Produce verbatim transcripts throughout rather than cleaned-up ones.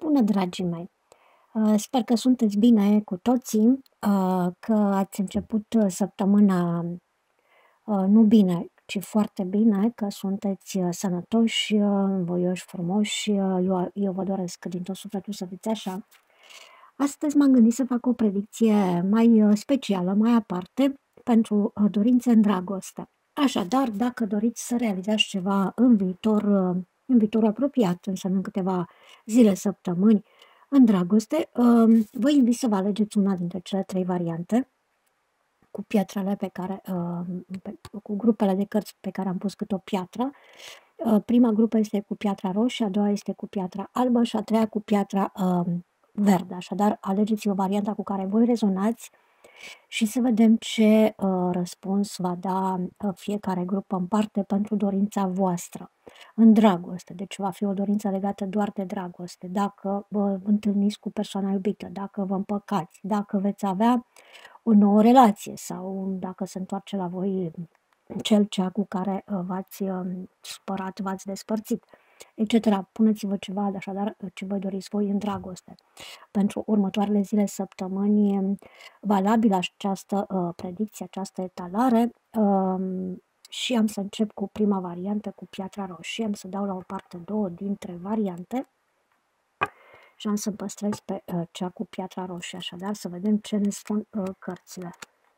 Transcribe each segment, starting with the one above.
Bună, dragii mei! Uh, Sper că sunteți bine cu toții, uh, că ați început uh, săptămâna uh, nu bine, ci foarte bine, că sunteți uh, sănătoși, uh, voioși, frumoși. uh, Eu, eu vă doresc din tot sufletul să fiți așa. Astăzi m-am gândit să fac o predicție mai uh, specială, mai aparte, pentru uh, dorințe în dragoste. Așadar, dacă doriți să realizați ceva în viitor, uh, în viitor apropiat, înseamnă câteva zile, săptămâni, în dragoste, uh, vă invit să vă alegeți una dintre cele trei variante cu pietrele pe care, uh, pe, cu grupele de cărți pe care am pus câte o piatră. Uh, prima grupă este cu piatra roșie, a doua este cu piatra albă și a treia cu piatra uh, verde. Așadar, alegeți-vă varianta cu care voi rezonați și să vedem ce uh, răspuns va da uh, fiecare grupă în parte pentru dorința voastră în dragoste. Deci va fi o dorință legată doar de dragoste. Dacă vă întâlniți cu persoana iubită, dacă vă împăcați, dacă veți avea o nouă relație sau dacă se întoarce la voi cel cea cu care uh, v-ați uh, supărat, v-ați despărțit, et cetera. Puneți-vă ceva, așadar, ce vă doriți voi în dragoste. Pentru următoarele zile, săptămâni, valabilă această uh, predicție, această etalare, uh, și am să încep cu prima variantă, cu piatra roșie. Am să dau la o parte două dintre variante și am să păstrez pe uh, cea cu piatra roșie. Așadar, să vedem ce ne spun uh, cărțile.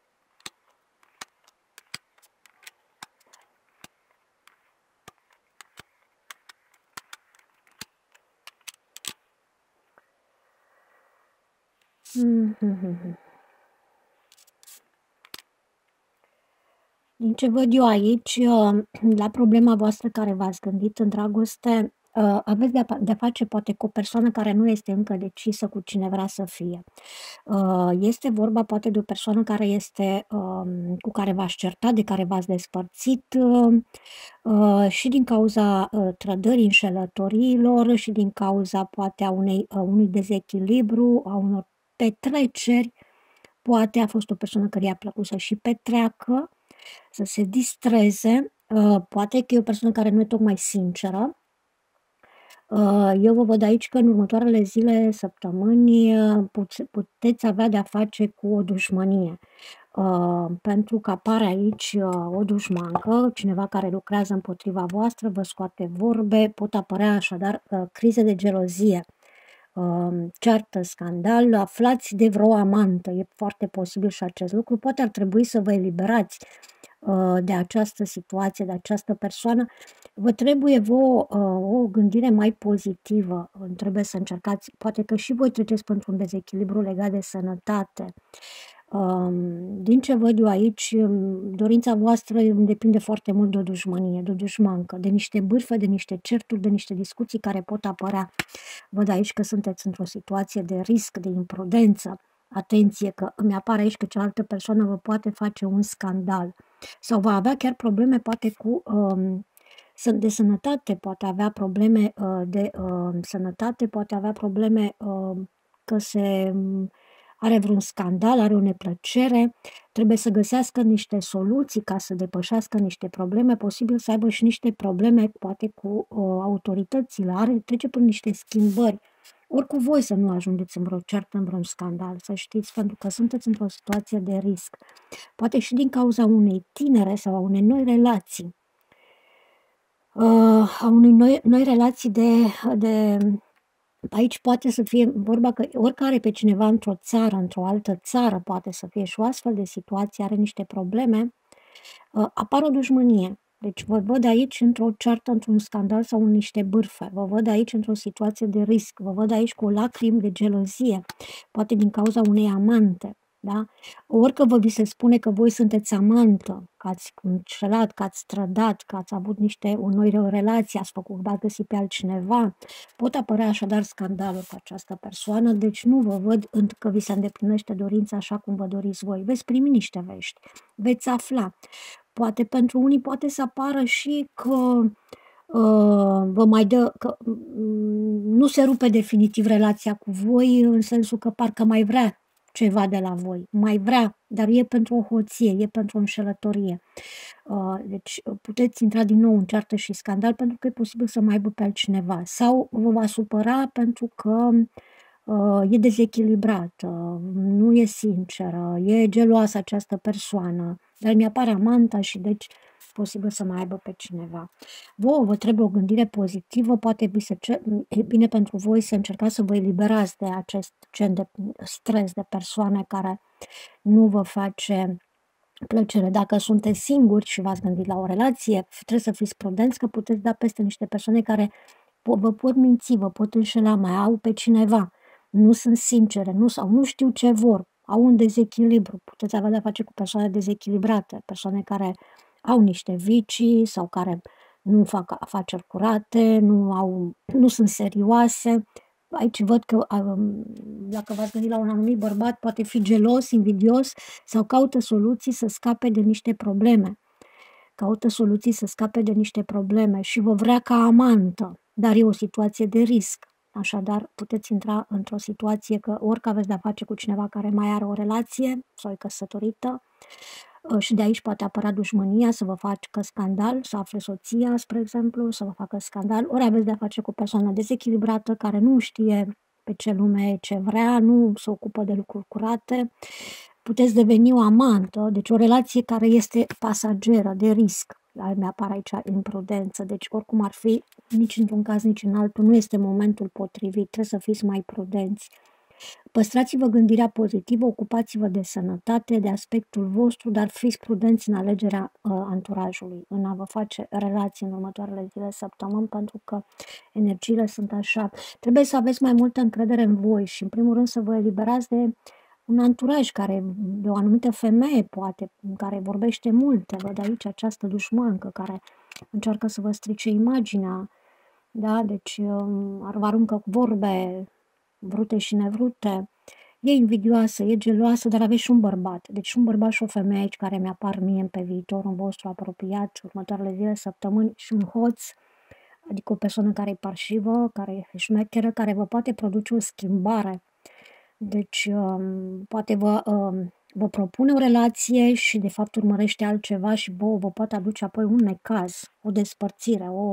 Mm-hmm. Din ce văd eu aici, la problema voastră care v-ați gândit în dragoste, aveți de-a de face poate cu o persoană care nu este încă decisă cu cine vrea să fie. Este vorba poate de o persoană care este, cu care v-ați certat, de care v-ați despărțit, și din cauza trădării, înșelătoriilor și din cauza poate a unei, a unui dezechilibru, a unor petreceri. Poate a fost o persoană care i-a plăcut să și petreacă, să se distreze, poate că e o persoană care nu e tocmai sinceră. Eu vă văd aici că în următoarele zile, săptămâni, puteți avea de-a face cu o dușmănie. Pentru că apare aici o dușmancă, cineva care lucrează împotriva voastră, vă scoate vorbe, pot apărea așadar crize de gelozie, ceartă, scandal, aflați de vreo amantă, e foarte posibil și acest lucru, poate ar trebui să vă eliberați de această situație, de această persoană. Vă trebuie vouă o gândire mai pozitivă, trebuie să încercați, poate că și voi treceți pentru un dezechilibru legat de sănătate. Din ce văd eu aici, dorința voastră depinde foarte mult de o dușmănie, de o dușmancă, de niște bârfe, de niște certuri, de niște discuții care pot apărea. Văd aici că sunteți într-o situație de risc, de imprudență. Atenție că îmi apare aici că cealaltă persoană vă poate face un scandal sau va avea chiar probleme poate cu um, de sănătate, poate avea probleme uh, de uh, sănătate, poate avea probleme uh, că se um, are vreun scandal, are o neplăcere, trebuie să găsească niște soluții ca să depășească niște probleme, posibil să aibă și niște probleme poate cu uh, autoritățile, are, trece prin niște schimbări. Ori cu voi să nu ajungeți în vreo certă, în vreun scandal, să știți, pentru că sunteți într-o situație de risc. Poate și din cauza unei tinere sau a unei noi relații, a unei noi, noi relații de, de... Aici poate să fie vorba că oricare pe cineva într-o țară, într-o altă țară, poate să fie și o astfel de situație, are niște probleme, apare o dușmănie. Deci vă văd aici într-o ceartă, într-un scandal sau în niște bârfe, vă văd aici într-o situație de risc, vă văd aici cu o lacrimă de gelozie, poate din cauza unei amante, da? Ori că vă vi se spune că voi sunteți amantă, că ați înșelat, că ați trădat, că ați avut niște o nouă relație, ați făcut, v-ați găsit pe altcineva, pot apărea așadar scandaluri cu această persoană, deci nu vă văd că vi se îndeplinește dorința așa cum vă doriți voi, veți primi niște vești, veți afla. Poate pentru unii poate să apară și că uh, vă mai dă, că uh, nu se rupe definitiv relația cu voi, în sensul că parcă mai vrea ceva de la voi, mai vrea, dar e pentru o hoție, e pentru o înșelătorie. Uh, deci puteți intra din nou în ceartă și scandal pentru că e posibil să mai aibă pe altcineva sau vă va supăra pentru că uh, e dezechilibrată, nu e sinceră, e geloasă această persoană, dar mi-apare amanta și deci posibil să mai aibă pe cineva. Vouă vă trebuie o gândire pozitivă, poate vi se cer, e bine pentru voi să încercați să vă eliberați de acest gen de stres de persoane care nu vă face plăcere. Dacă sunteți singuri și v-ați gândit la o relație, trebuie să fiți prudenți că puteți da peste niște persoane care vă pot minți, vă pot înșela, mai au pe cineva, nu sunt sincere, nu, sau nu știu ce vor, au un dezechilibru, puteți avea de-a face cu persoane dezechilibrate, persoane care au niște vicii sau care nu fac afaceri curate, nu, au, nu sunt serioase. Aici văd că um, dacă v-ați gândit la un anumit bărbat, poate fi gelos, invidios sau caută soluții să scape de niște probleme. Caută soluții să scape de niște probleme și vă vrea ca amantă, dar e o situație de risc. Așadar, puteți intra într-o situație că orică aveți de-a face cu cineva care mai are o relație sau e căsătorită, și de aici poate apărea dușmânia, să vă facă scandal, să afle soția, spre exemplu, să vă facă scandal, ori aveți de-a face cu o persoană dezechilibrată care nu știe pe ce lume ce vrea, nu se ocupă de lucruri curate, puteți deveni o amantă, deci o relație care este pasageră, de risc. Mi-apare aici imprudență, deci oricum ar fi, nici într-un caz, nici în altul, nu este momentul potrivit, trebuie să fiți mai prudenți. Păstrați-vă gândirea pozitivă, ocupați-vă de sănătate, de aspectul vostru, dar fiți prudenți în alegerea uh, anturajului, în a vă face relații în următoarele zile, săptămâni, pentru că energiile sunt așa. Trebuie să aveți mai multă încredere în voi și, în primul rând, să vă eliberați de un anturaj care, de o anumită femeie, poate, care vorbește multe, văd aici această dușmancă care încearcă să vă strice imaginea, da? Deci um, vă aruncă cu vorbe vrute și nevrute, e invidioasă, e geloasă, dar aveți și un bărbat. Deci un bărbat și o femeie aici care mi-apar mie pe viitorul vostru apropiat, următoarele zile, săptămâni, și un hoț, adică o persoană care e parșivă, care e șmecheră, care vă poate produce o schimbare. Deci um, poate vă, um, vă propune o relație și de fapt urmărește altceva și vă, vă poate aduce apoi un necaz, o despărțire, o,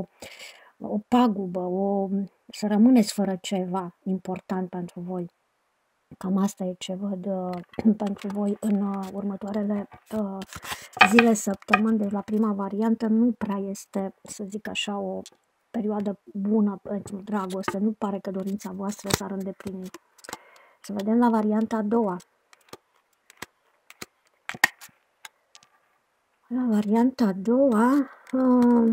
o pagubă, o, să rămâneți fără ceva important pentru voi. Cam asta e ce văd uh, pentru voi în uh, următoarele uh, zile, săptămâni. Deci la prima variantă nu prea este, să zic așa, o perioadă bună pentru dragoste. Nu pare că dorința voastră s-ar îndeplini. Să vedem la varianta a doua. La varianta a doua... Uh,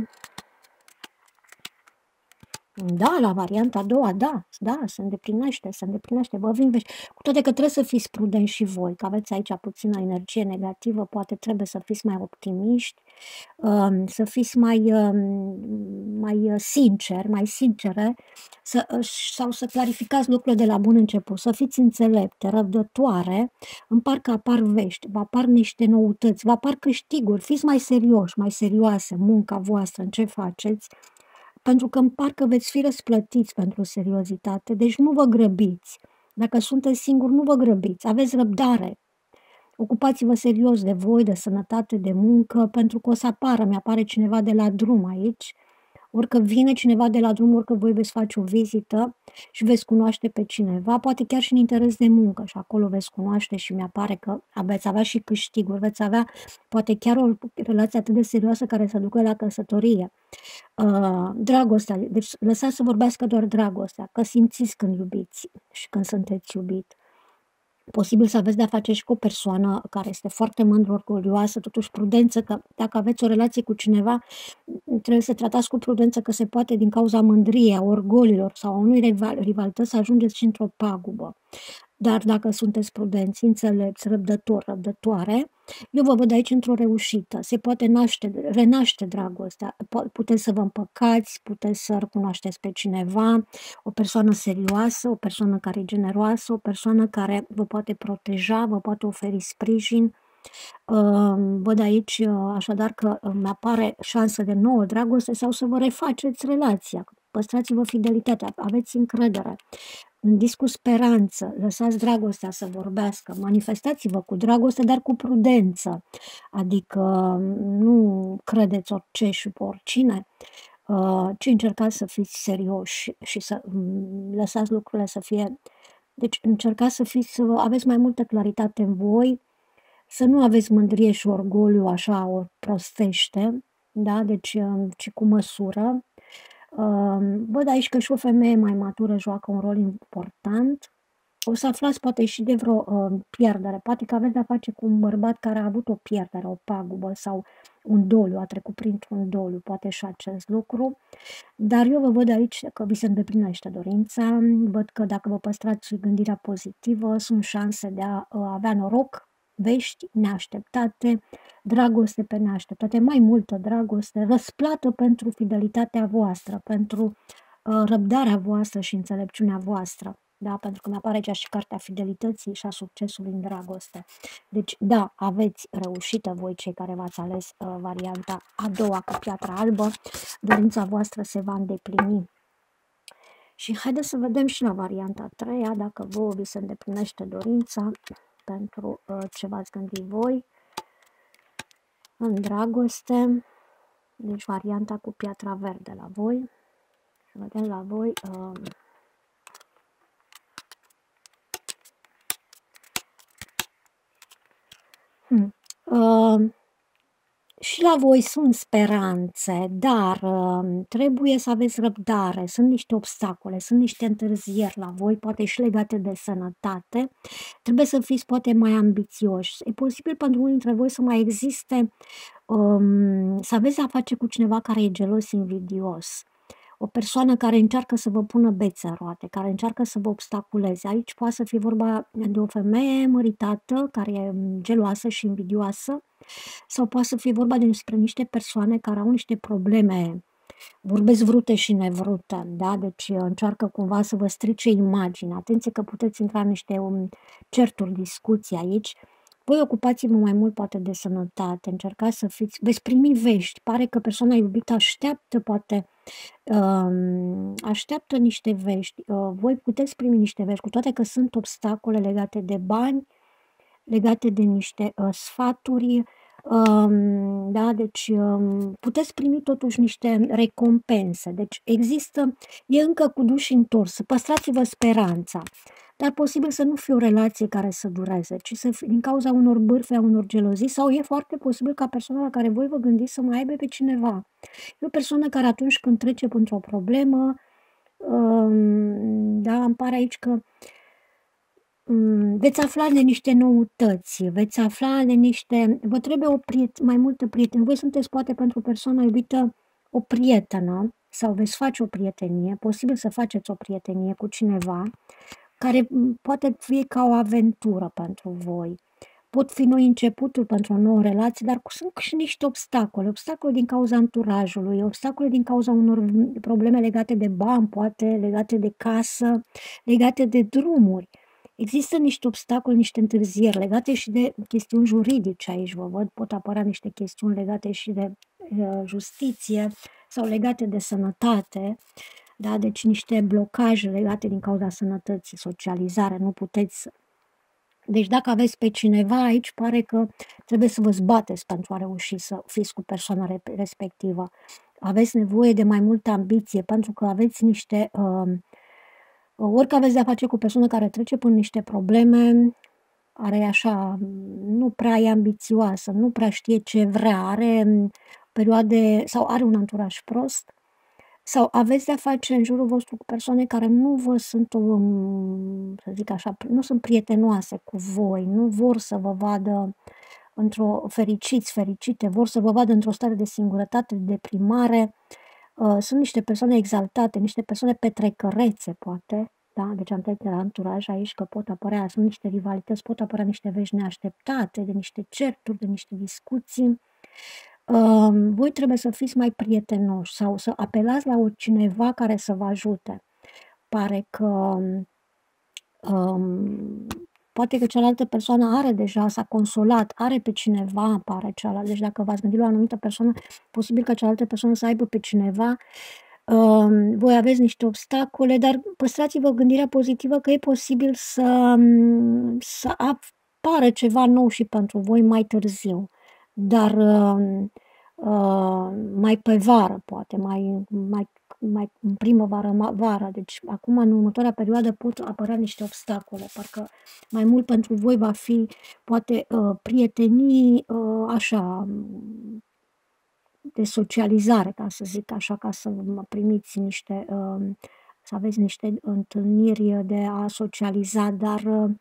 Da, la varianta a doua, da, da, se îndeplinește, se îndeplinește, vă vin vești. Cu toate că trebuie să fiți prudenți și voi, că aveți aici puțină energie negativă, poate trebuie să fiți mai optimiști, um, să fiți mai, um, mai sinceri, mai sincere, să, sau să clarificați lucrurile de la bun început, să fiți înțelepte, răbdătoare, în parcă apar vești, vă apar niște noutăți, vă apar câștiguri, fiți mai serioși, mai serioase, munca voastră, în ce faceți, pentru că parcă veți fi răsplătiți pentru seriozitate, deci nu vă grăbiți. Dacă sunteți singuri, nu vă grăbiți, aveți răbdare. Ocupați-vă serios de voi, de sănătate, de muncă, pentru că o să apară, mi-apare cineva de la drum aici, orică vine cineva de la drum, orică voi veți face o vizită și veți cunoaște pe cineva, poate chiar și în interes de muncă și acolo veți cunoaște și mi-apare că veți avea și câștiguri, veți avea poate chiar o relație atât de serioasă care să ducă la căsătorie. Uh, dragostea, deci lăsați să vorbească doar dragostea, că simțiți când iubiți și când sunteți iubit. Posibil să aveți de-a face și cu o persoană care este foarte mândră, orgolioasă, totuși prudență, că dacă aveți o relație cu cineva, trebuie să tratați cu prudență că se poate din cauza mândriei, a orgolilor sau a unui rival, rivalități să ajungeți și într-o pagubă. Dar dacă sunteți prudenți, înțelepți, răbdători, răbdătoare, eu vă văd aici într-o reușită. Se poate naște, renaște dragostea. Puteți să vă împăcați, puteți să recunoașteți pe cineva, o persoană serioasă, o persoană care e generoasă, o persoană care vă poate proteja, vă poate oferi sprijin. Văd aici așadar că îmi apare șansă de nouă dragoste sau să vă refaceți relația. Păstrați-vă fidelitatea, aveți încredere. gândiți cu speranță, lăsați dragostea să vorbească, manifestați-vă cu dragoste, dar cu prudență, adică nu credeți orice și pe oricine, uh, ci încercați să fiți serioși și să mm, lăsați lucrurile să fie. Deci încercați să fiți, să aveți mai multă claritate în voi, să nu aveți mândrie și orgoliu așa o prostește, da? Deci, um, ci cu măsură. Um, Văd aici că și o femeie mai matură joacă un rol important. O să aflați poate și de vreo uh, pierdere, poate că aveți de-a face cu un bărbat care a avut o pierdere, o pagubă sau un doliu, a trecut printr-un doliu, poate și acest lucru. Dar eu vă văd aici că vi se îndeplinește dorința, văd că dacă vă păstrați gândirea pozitivă, sunt șanse de a uh, avea noroc, vești neașteptate, dragoste pe neașteptate, mai multă dragoste, răsplată pentru fidelitatea voastră, pentru uh, răbdarea voastră și înțelepciunea voastră. Da, pentru că mi-apare aici și cartea fidelității și a succesului în dragoste. Deci, da, aveți reușită voi cei care v-ați ales uh, varianta a doua cu piatra albă, dorința voastră se va îndeplini. Și haideți să vedem și la varianta a treia, dacă vouă vi se îndeplinește dorința pentru uh, ce v-ați gândit voi în dragoste. Deci varianta cu piatra verde la voi. Să vedem la voi. Uh, hmm. uh, Și la voi sunt speranțe, dar uh, trebuie să aveți răbdare, sunt niște obstacole, sunt niște întârzieri la voi, poate și legate de sănătate, trebuie să fiți poate mai ambițioși. E posibil pentru unii dintre voi să mai existe, um, să aveți a face cu cineva care e gelos, invidios, o persoană care încearcă să vă pună bețe în roate, care încearcă să vă obstaculeze. Aici poate să fie vorba de o femeie măritată care e geloasă și invidioasă, sau poate să fie vorba despre niște persoane care au niște probleme, vorbesc vrute și nevrute, da? Deci încearcă cumva să vă strice imaginea. Atenție că puteți intra în niște um, certuri, discuții aici. Voi ocupați-vă mai mult poate de sănătate, încercați să fiți, veți primi vești, pare că persoana iubită așteaptă poate, um, așteaptă niște vești, uh, voi puteți primi niște vești, cu toate că sunt obstacole legate de bani, legate de niște uh, sfaturi, um, da, deci um, puteți primi totuși niște recompense, deci există, e încă cu duși întors, păstrați-vă speranța, dar posibil să nu fie o relație care să dureze, ci să fie din cauza unor bârfe, a unor gelozii, sau e foarte posibil ca persoana la care voi vă gândiți să mai aibă pe cineva. E o persoană care atunci când trece printr-o problemă, um, da, îmi pare aici că um, veți afla de niște noutăți, veți afla de niște, vă trebuie o priet- mai multă prietenie. Voi sunteți poate pentru persoana iubită o prietenă sau veți face o prietenie, posibil să faceți o prietenie cu cineva care poate fi ca o aventură pentru voi. Pot fi noi începuturi pentru o nouă relație, dar sunt și niște obstacole, obstacole din cauza anturajului, obstacole din cauza unor probleme legate de bani, poate legate de casă, legate de drumuri. Există niște obstacole, niște întârzieri legate și de chestiuni juridice aici, vă văd, pot apărea niște chestiuni legate și de uh, justiție sau legate de sănătate, da? Deci niște blocaje legate din cauza sănătății, socializare, nu puteți. Deci dacă aveți pe cineva aici, pare că trebuie să vă zbateți pentru a reuși să fiți cu persoana respectivă. Aveți nevoie de mai multă ambiție, pentru că aveți niște... Uh, orică aveți de-a face cu o persoană care trece prin niște probleme, are așa, nu prea e ambițioasă, nu prea știe ce vrea, are perioade sau are un anturaj prost, sau aveți de-a face în jurul vostru cu persoane care nu vă sunt, um, să zic așa, nu sunt prietenoase cu voi, nu vor să vă vadă într-o fericiți, fericite, vor să vă vadă într-o stare de singurătate, de deprimare. Uh, sunt niște persoane exaltate, niște persoane petrecărețe, poate, da? Deci am trec de la anturaj aici că pot apărea, sunt niște rivalități, pot apărea niște vești neașteptate, de niște certuri, de niște discuții. Uh, voi trebuie să fiți mai prietenoși sau să apelați la o cineva care să vă ajute. Pare că um, poate că cealaltă persoană are deja, s-a consolat, are pe cineva, pare cealaltă. Deci dacă v-ați gândit la o anumită persoană, posibil că cealaltă persoană să aibă pe cineva Um, voi aveți niște obstacole, dar păstrați-vă gândirea pozitivă că e posibil să, um, să apară ceva nou și pentru voi mai târziu, dar um, uh, mai pe vară, poate, mai, mai, mai în primăvară, ma- vară. Deci, acum, în următoarea perioadă, pot apărea niște obstacole. Parcă mai mult pentru voi va fi, poate, uh, prietenii, uh, așa, de socializare, ca să zic așa, ca să mă primiți niște, um, să aveți niște întâlniri de a socializa, dar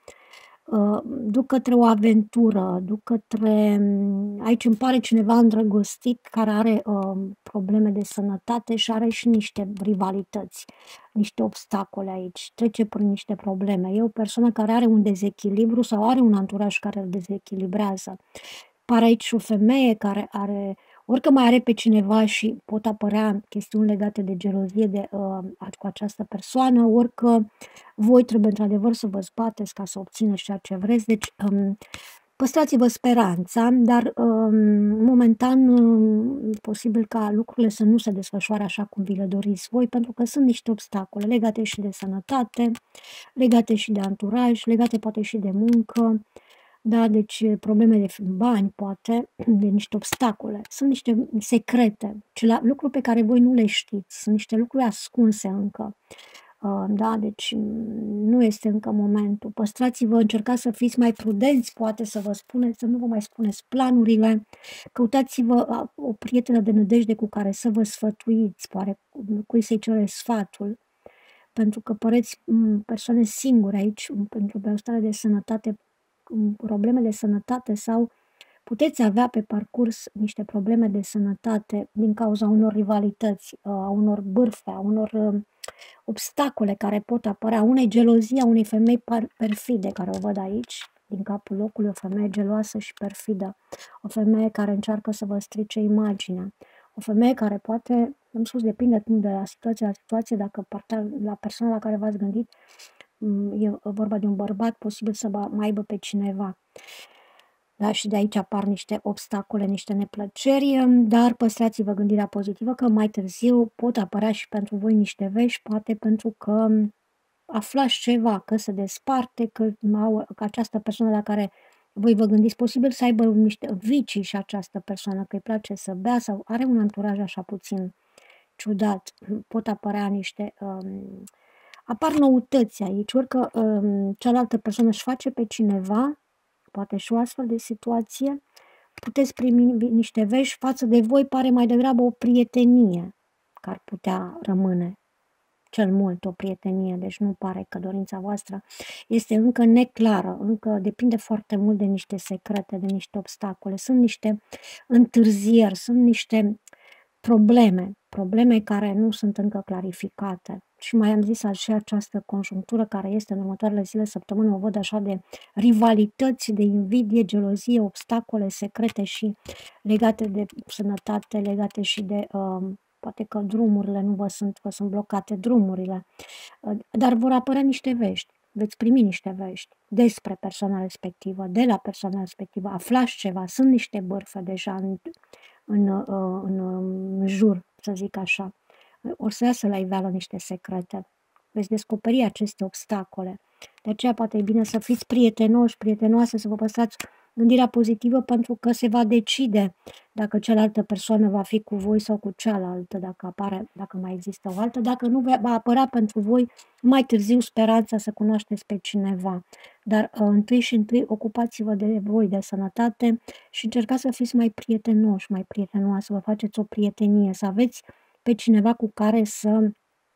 uh, duc către o aventură, duc către... um, Aici îmi pare cineva îndrăgostit care are um, probleme de sănătate și are și niște rivalități, niște obstacole aici, trece prin niște probleme. E o persoană care are un dezechilibru sau are un anturaj care îl dezechilibrează. Pare aici o femeie care are, orică mai are pe cineva și pot apărea chestiuni legate de gelozie de, uh, cu această persoană, orică voi trebuie într-adevăr să vă zbateți ca să obțineți ceea ce vreți. Deci, um, păstrați-vă speranța, dar um, momentan um, e posibil ca lucrurile să nu se desfășoare așa cum vi le doriți voi, pentru că sunt niște obstacole legate și de sănătate, legate și de anturaj, legate poate și de muncă. Da, deci probleme de bani, poate, de niște obstacole. Sunt niște secrete, cele lucruri pe care voi nu le știți, sunt niște lucruri ascunse încă. Uh, Da, deci nu este încă momentul. Păstrați-vă, încercați să fiți mai prudenți, poate să vă spuneți, să nu vă mai spuneți planurile. Căutați-vă uh, o prietenă de nădejde cu care să vă sfătuiți, poate cui să-i cereți sfatul, pentru că păreți mm, persoane singure aici, mm, pentru o stare de sănătate, mm, probleme de sănătate sau puteți avea pe parcurs niște probleme de sănătate din cauza unor rivalități, a unor bârfe, a unor uh, obstacole care pot apărea, unei gelozii, a unei femei par- perfide, care o văd aici, din capul locului, o femeie geloasă și perfidă, o femeie care încearcă să vă strice imaginea, o femeie care poate, am spus, depinde de la situație la situație, dacă partea, la persoana la care v-ați gândit mm, e vorba de un bărbat, posibil să ba- mai aibă pe cineva. Da, și de aici apar niște obstacole, niște neplăceri, dar păstrați-vă gândirea pozitivă că mai târziu pot apărea și pentru voi niște vești, poate pentru că aflați ceva, că se desparte, că, au, că această persoană la care voi vă gândiți, posibil să aibă niște vicii și această persoană, că îi place să bea sau are un anturaj așa puțin ciudat. Pot apărea niște... Um, apar noutăți aici, orică um, cealaltă persoană își face pe cineva, poate și o astfel de situație, puteți primi niște vești, față de voi pare mai degrabă o prietenie care ar putea rămâne, cel mult o prietenie, deci nu pare că dorința voastră este încă neclară, încă depinde foarte mult de niște secrete, de niște obstacole, sunt niște întârzieri, sunt niște probleme, probleme care nu sunt încă clarificate. Și mai am zis și această conjunctură care este în următoarele zile, săptămâni, o văd așa de rivalități, de invidie, gelozie, obstacole secrete și legate de sănătate, legate și de, uh, poate că drumurile nu vă sunt, vă sunt blocate drumurile, uh, dar vor apărea niște vești. Veți primi niște vești despre persoana respectivă, de la persoana respectivă, aflați ceva, sunt niște bârfe deja în, în, uh, în, în jur, să zic așa. O să iasă la iveală niște secrete. Veți descoperi aceste obstacole. De aceea poate e bine să fiți prietenoși, prietenoase, să vă păstrați gândirea pozitivă, pentru că se va decide dacă cealaltă persoană va fi cu voi sau cu cealaltă, dacă apare, dacă mai există o altă, dacă nu va apărea pentru voi mai târziu speranța să cunoașteți pe cineva. Dar uh, întâi și întâi ocupați-vă de voi, de sănătate și încercați să fiți mai prietenoși, mai prietenoase, să vă faceți o prietenie, să aveți pe cineva cu care să,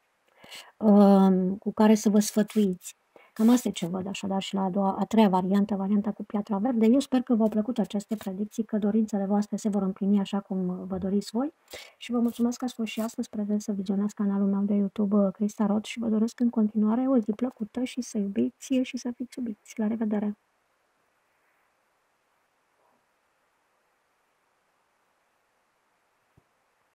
uh, cu care să vă sfătuiți. Cam asta e ce văd așadar și la a, doua, a treia variantă, varianta cu piatra verde. Eu sper că v-au plăcut aceste predicții, că dorințele voastre se vor împlini așa cum vă doriți voi și vă mulțumesc că ați fost și astăzi prezent să vizionați canalul meu de YouTube Crista Rod și vă doresc în continuare o zi plăcută și să iubiți și să fiți iubiți. La revedere!